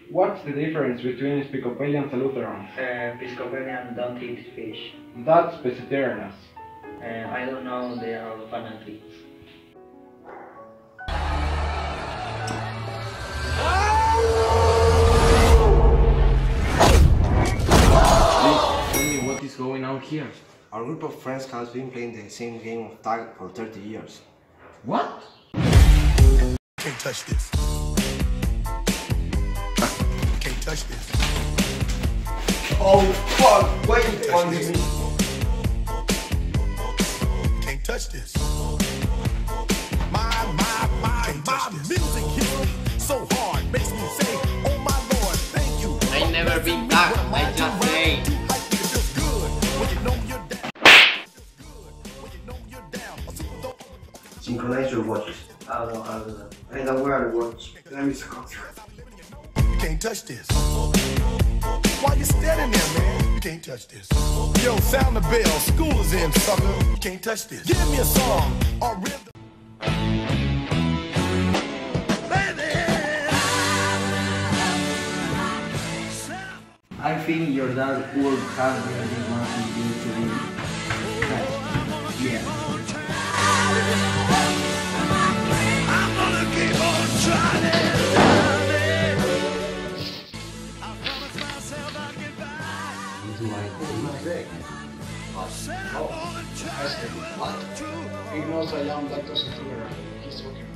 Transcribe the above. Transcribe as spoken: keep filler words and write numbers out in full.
What's the difference between Episcopalians and Lutherans? Uh, Episcopalians don't eat fish. That's Presbyterians. Uh, I don't know, they are fanatics. Please, tell me what is going on here. Our group of friends has been playing the same game of tag for thirty years. What? Can't touch this. Can't touch this. Oh fuck! Wait on me! Can't touch this. My, my, my, my music hits me so hard, makes me say, oh my Lord, thank you. I never been back, I just say. Synchronize your watches. I don't have that. I don't wear a watch. Let me see contract. Can't touch this. Why you standing there, man? You can't touch this. Yo, sound the bell. School is in, sucker. You can't touch this. Give me a song or rhythm. I think your dad would have really wanted you to be nice. Yeah. I'm gonna keep on trying. He knows I am lactose intolerant. He's okay.